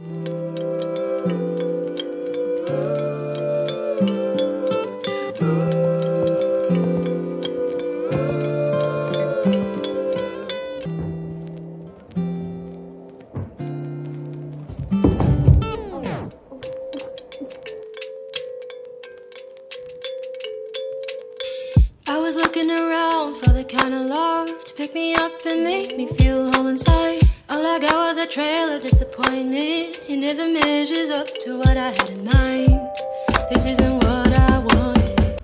I was looking around for the kind of love to pick me up and make me feel whole inside. All I got was a trail of disappointment. It never measures up to what I had in mind. This isn't what I wanted.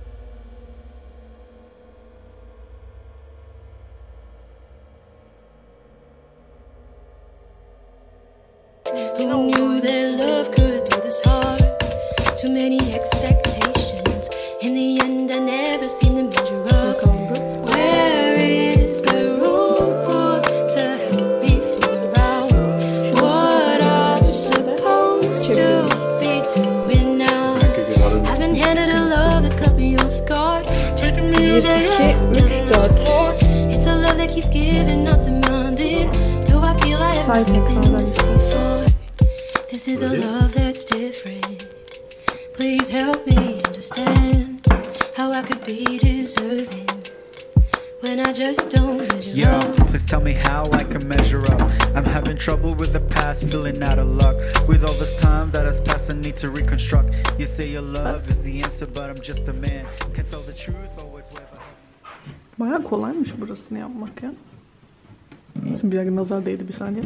Who knew that love could be this hard? Too many expectations. In the end, I never seem to measure up. Where is the rule book to help me figure out what I'm supposed to be doing now? I've been handed a love that's caught me off guard, taking me to it's a love that keeps giving, not demanding. Though I feel I have nothing to say for. This is a love that's different. Please help me understand how I could be deserving when I just don't measure up. Please tell me how I can measure up. I'm having trouble with the past, feeling out of luck. With all this time that has passed, I need to reconstruct. You say your love is the answer, but I'm just a man. Can't tell the truth, always wave a Bayağı kolaymış burasını yapmak ya. Şimdi bir dakika, nazar değdi, bir saniye.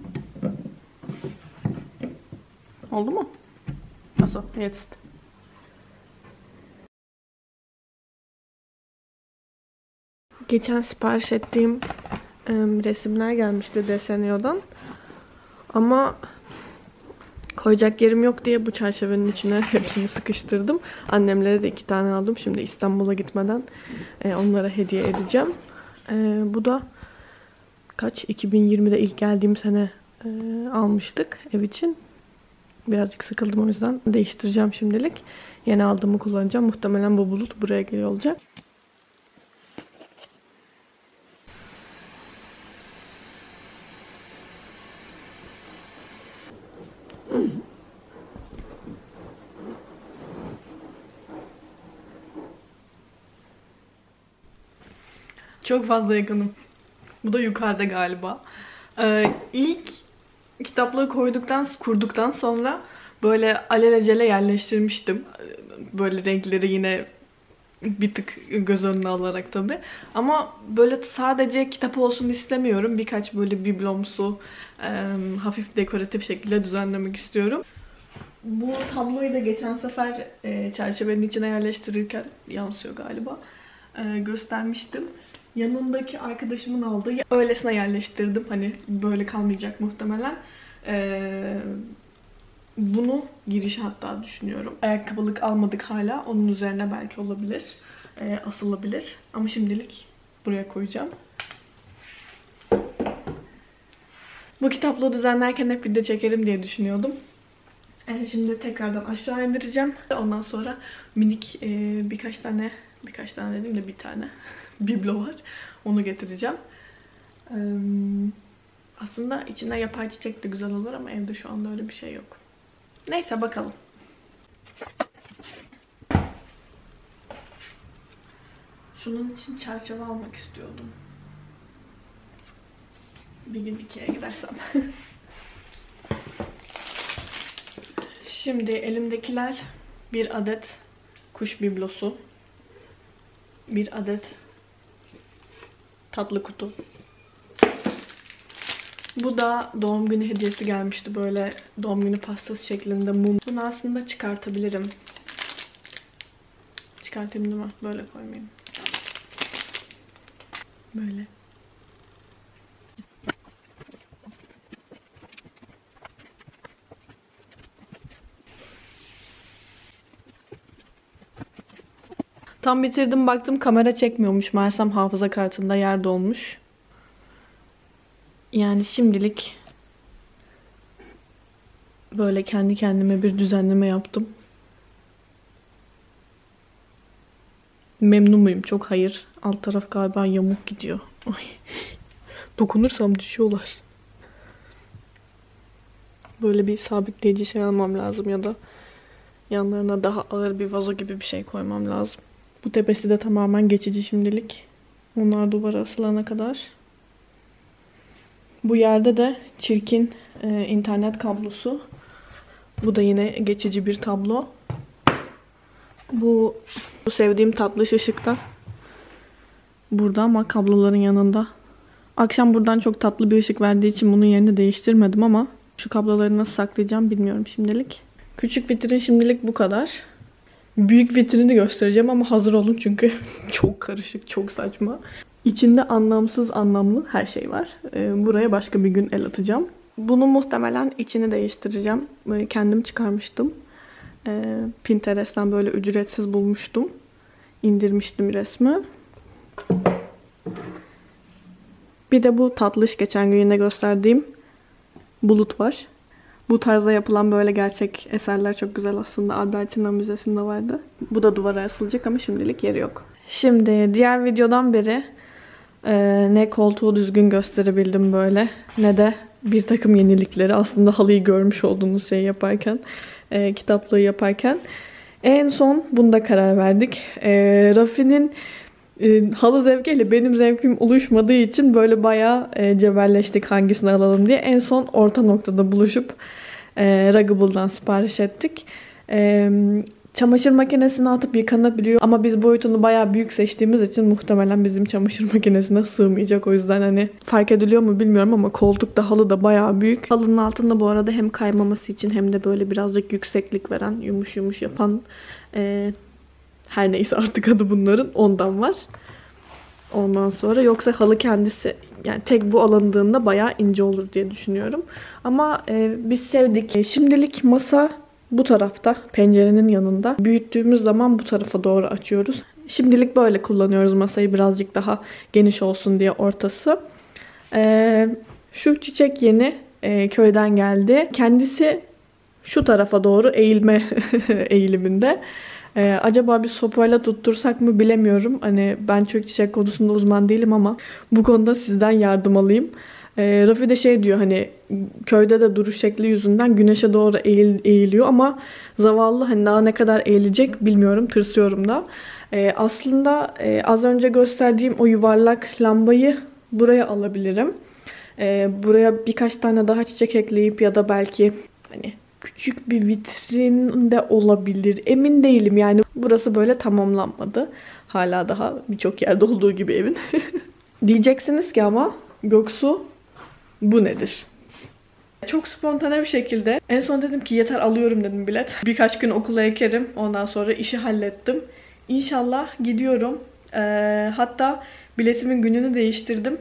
Oldu mu? Nasıl? Jetzt. Geçen sipariş ettiğim resimler gelmişti Desenio'dan. Ama koyacak yerim yok diye bu çerçevenin içine hepsini sıkıştırdım. Annemlere de 2 tane aldım. Şimdi İstanbul'a gitmeden onlara hediye edeceğim. Bu da kaç? 2020'de ilk geldiğim sene almıştık ev için. Birazcık sıkıldım, o yüzden değiştireceğim şimdilik. Yeni aldığımı kullanacağım. Muhtemelen bu bulut buraya geliyor olacak. Çok fazla yakınım. Bu da yukarıda galiba. İlk kitaplığı kurduktan sonra böyle alelacele yerleştirmiştim. Böyle renkleri yine bir tık göz önüne alarak tabii. Ama böyle sadece kitap olsun istemiyorum. Birkaç böyle biblomsu, hafif dekoratif şekilde düzenlemek istiyorum. Bu tabloyu da geçen sefer çerçevenin içine yerleştirirken, yansıyor galiba, göstermiştim. Yanındaki arkadaşımın aldığı, öylesine yerleştirdim. Hani böyle kalmayacak muhtemelen. Bunu girişe hatta düşünüyorum. Ayakkabılık almadık hala. Onun üzerine belki olabilir. Asılabilir. Ama şimdilik buraya koyacağım. Bu kitaplığı düzenlerken hep video çekerim diye düşünüyordum. Şimdi tekrardan aşağı indireceğim. Ondan sonra minik birkaç tane dediğim de bir tane biblo var. Onu getireceğim. Aslında içinde yapay çiçek de güzel olur ama evde şu anda öyle bir şey yok. Neyse, bakalım. Şunun için çerçeve almak istiyordum. Bir gün Ikea'ya gidersem. Şimdi elimdekiler bir adet kuş biblosu, bir adet tatlı kutu. Bu da doğum günü hediyesi gelmişti, böyle doğum günü pastası şeklinde mum. Bunu aslında çıkartabilirim. Çıkartayım değil mi? Böyle koymayayım. Böyle. Tam bitirdim, baktım kamera çekmiyormuş. Meğersem hafıza kartında yer dolmuş. Yani şimdilik böyle kendi kendime bir düzenleme yaptım. Memnun muyum? Çok hayır. Alt taraf galiba yamuk gidiyor. Ay. Dokunursam düşüyorlar. Böyle bir sabitleyici şey almam lazım ya da yanlarına daha ağır bir vazo gibi bir şey koymam lazım. Bu tepesi de tamamen geçici şimdilik. Onlar duvara asılana kadar. Bu yerde de çirkin internet kablosu. Bu da yine geçici bir tablo. Bu sevdiğim tatlış ışık da burada ama kabloların yanında. Akşam buradan çok tatlı bir ışık verdiği için bunun yerini değiştirmedim ama şu kabloları nasıl saklayacağım bilmiyorum şimdilik. Küçük vitrin şimdilik bu kadar. Büyük vitrini göstereceğim ama hazır olun çünkü çok karışık, çok saçma. İçinde anlamsız anlamlı her şey var. Buraya başka bir gün el atacağım. Bunu muhtemelen içini değiştireceğim. Kendim çıkarmıştım. Pinterest'ten böyle ücretsiz bulmuştum. İndirmiştim resmi. Bir de bu tatlış geçen gün yine gösterdiğim bulut var. Bu tarzda yapılan böyle gerçek eserler çok güzel aslında. Albertina Müzesi'nde vardı. Bu da duvara asılacak ama şimdilik yeri yok. Şimdi diğer videodan beri ne koltuğu düzgün gösterebildim böyle ne de bir takım yenilikleri. Aslında halıyı görmüş olduğunuz şey yaparken, kitaplığı yaparken. En son bunda karar verdik. Rafi'nin halı zevkiyle benim zevkim uyuşmadığı için böyle bayağı cebelleştik hangisini alalım diye. En son orta noktada buluşup Ruggable'dan sipariş ettik. Çamaşır makinesine atıp yıkanabiliyor ama biz boyutunu bayağı büyük seçtiğimiz için muhtemelen bizim çamaşır makinesine sığmayacak. O yüzden hani fark ediliyor mu bilmiyorum ama koltuk da halı da bayağı büyük. Halının altında bu arada hem kaymaması için hem de böyle birazcık yükseklik veren, yumuş yumuş yapan her neyse artık adı bunların ondan var. Ondan sonra yoksa halı kendisi yani tek bu alındığında bayağı ince olur diye düşünüyorum. Ama biz sevdik. Şimdilik masa bu tarafta, pencerenin yanında. Büyüttüğümüz zaman bu tarafa doğru açıyoruz. Şimdilik böyle kullanıyoruz masayı birazcık daha geniş olsun diye ortası. Şu çiçek yeni köyden geldi. Kendisi şu tarafa doğru eğilme eğiliminde. Acaba bir sopayla tuttursak mı bilemiyorum. Hani ben çok çiçek konusunda uzman değilim ama bu konuda sizden yardım alayım. Rafi de şey diyor hani köyde de duruş şekli yüzünden güneşe doğru eğiliyor ama zavallı hani daha ne kadar eğilecek bilmiyorum, tırsıyorum da. Aslında az önce gösterdiğim o yuvarlak lambayı buraya alabilirim. Buraya birkaç tane daha çiçek ekleyip ya da belki hani küçük bir vitrin de olabilir. Emin değilim yani. Burası böyle tamamlanmadı. Hala daha birçok yerde olduğu gibi evin. Diyeceksiniz ki ama Göksu bu nedir? Çok spontane bir şekilde en son dedim ki yeter alıyorum dedim bilet. Birkaç gün okula ekerim. Ondan sonra işi hallettim. İnşallah gidiyorum. Hatta biletimin gününü değiştirdim.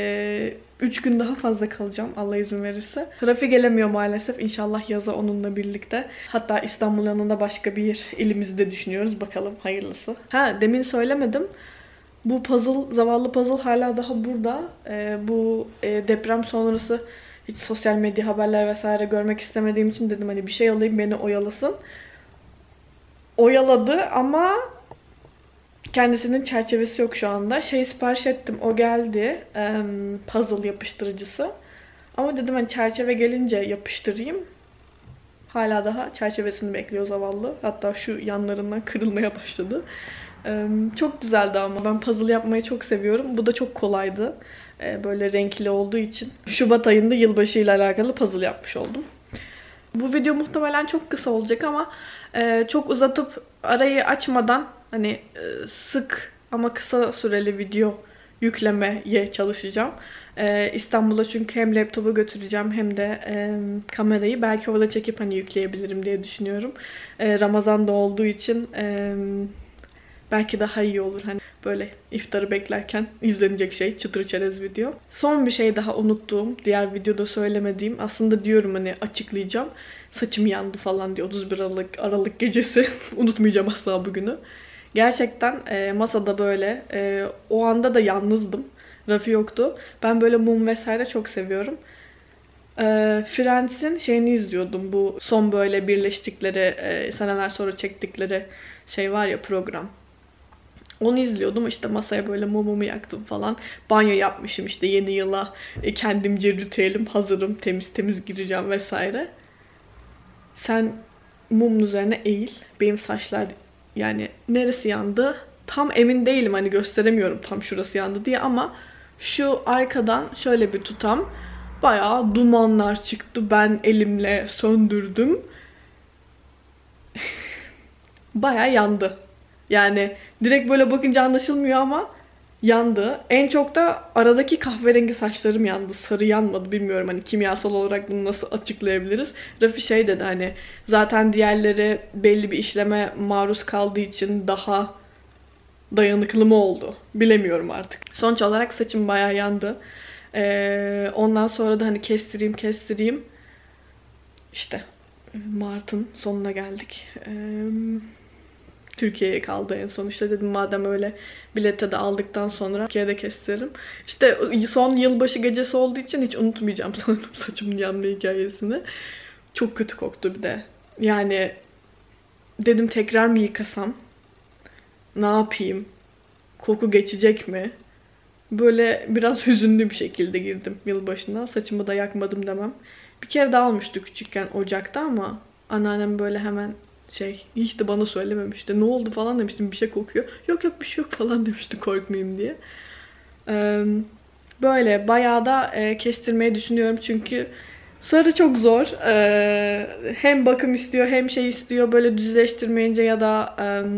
3 gün daha fazla kalacağım Allah izin verirse. Trafiğe gelemiyor maalesef. İnşallah yaza onunla birlikte. Hatta İstanbul yanında başka bir ilimizi de düşünüyoruz. Bakalım hayırlısı. Ha demin söylemedim. Bu puzzle, zavallı puzzle hala daha burada. Bu deprem sonrası hiç sosyal medya haberler vesaire görmek istemediğim için dedim hani bir şey alayım beni oyalasın. Oyaladı ama kendisinin çerçevesi yok şu anda. Sipariş ettim. O geldi. Puzzle yapıştırıcısı. Ama dedim hani çerçeve gelince yapıştırayım. Hala daha çerçevesini bekliyor zavallı. Hatta şu yanlarından kırılmaya başladı. Çok güzeldi ama. Ben puzzle yapmayı çok seviyorum. Bu da çok kolaydı. Böyle renkli olduğu için. Şubat ayında yılbaşı ile alakalı puzzle yapmış oldum. Bu video muhtemelen çok kısa olacak ama çok uzatıp arayı açmadan hani sık ama kısa süreli video yüklemeye çalışacağım. İstanbul'a çünkü hem laptopu götüreceğim hem de kamerayı belki orada çekip hani yükleyebilirim diye düşünüyorum. Ramazan'da olduğu için belki daha iyi olur. Hani böyle iftarı beklerken izlenecek şey çıtır çerez video. Son bir şey daha unuttuğum, diğer videoda söylemediğim, aslında diyorum hani açıklayacağım. Saçım yandı falan diye 31 Aralık gecesi. Unutmayacağım asla bugünü. Gerçekten masada böyle o anda da yalnızdım. Rafi yoktu. Ben böyle mum vesaire çok seviyorum. Friends'in şeyini izliyordum. Bu son böyle birleştikleri seneler sonra çektikleri şey var ya, program. Onu izliyordum. İşte masaya böyle mumumu yaktım falan. Banyo yapmışım işte yeni yıla. Kendimce ritüelim hazırım. Temiz temiz gireceğim vesaire. sen mumun üzerine eğil. Benim saçlar yani neresi yandı? Tam emin değilim, hani gösteremiyorum tam şurası yandı diye, ama şu arkadan şöyle bir tutam. Bayağı dumanlar çıktı. Ben elimle söndürdüm. Bayağı yandı. Yani direkt böyle bakınca anlaşılmıyor ama yandı. En çok da aradaki kahverengi saçlarım yandı. Sarı yanmadı. Bilmiyorum hani kimyasal olarak bunu nasıl açıklayabiliriz. Rafi şey dedi, hani zaten diğerleri belli bir işleme maruz kaldığı için daha dayanıklı mı oldu? Bilemiyorum artık. Sonuç olarak saçım bayağı yandı. Ondan sonra da hani kestireyim. İşte Mart'ın sonuna geldik. Türkiye'ye kaldı en son. İşte dedim madem öyle bileti de aldıktan sonra Türkiye'de kestiririm. İşte son yılbaşı gecesi olduğu için hiç unutmayacağım sanırım saçımın yanma hikayesini. Çok kötü koktu bir de. Yani dedim tekrar mı yıkasam? Ne yapayım? Koku geçecek mi? Böyle biraz hüzünlü bir şekilde girdim yılbaşına. Saçımı da yakmadım demem. Bir kere daha almıştı küçükken Ocak'ta ama anneannem böyle hemen hiç de bana söylememişti. Ne oldu falan demiştim, bir şey kokuyor. Yok yok bir şey yok falan demişti korkmayayım diye. Böyle bayağı da kestirmeyi düşünüyorum çünkü sarı çok zor. Hem bakım istiyor hem şey istiyor, böyle düzleştirmeyince ya da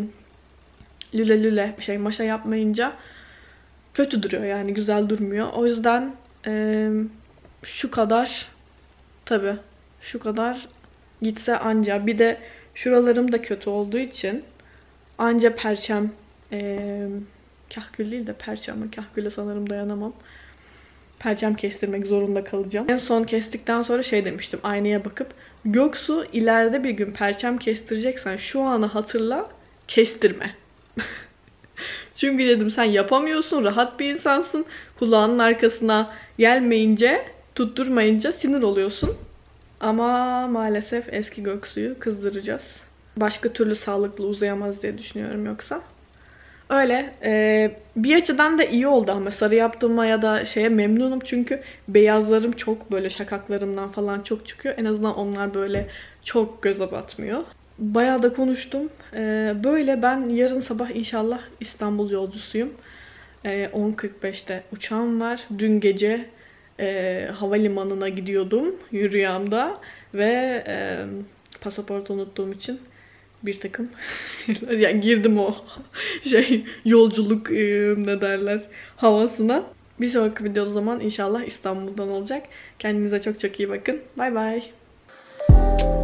lüle maşa yapmayınca kötü duruyor yani, güzel durmuyor. O yüzden şu kadar, tabii şu kadar gitse anca. Bir de şuralarım da kötü olduğu için anca perçem, kahkül değil de perçem, kahküle sanırım dayanamam. Perçem kestirmek zorunda kalacağım. En son kestikten sonra şey demiştim aynaya bakıp, Göksu ileride bir gün perçem kestireceksen şu anı hatırla, kestirme. Çünkü dedim sen yapamıyorsun, rahat bir insansın. Kulağının arkasına gelmeyince, tutturmayınca sinir oluyorsun. Ama maalesef eski Göksu'yu kızdıracağız. Başka türlü sağlıklı uzayamaz diye düşünüyorum yoksa. Öyle. Bir açıdan da iyi oldu ama sarı yaptığıma ya da memnunum. Çünkü beyazlarım çok böyle şakaklarımdan falan çok çıkıyor. En azından onlar böyle çok göze batmıyor. Bayağı da konuştum. Böyle ben yarın sabah inşallah İstanbul yolcusuyum. 10.45'te uçağım var. Dün gece havalimanına gidiyordum rüyamda ve pasaportu unuttuğum için bir takım yani girdim o yolculuk ne derler havasına. Bir sonraki video o zaman inşallah İstanbul'dan olacak. Kendinize çok çok iyi bakın. Bay bay.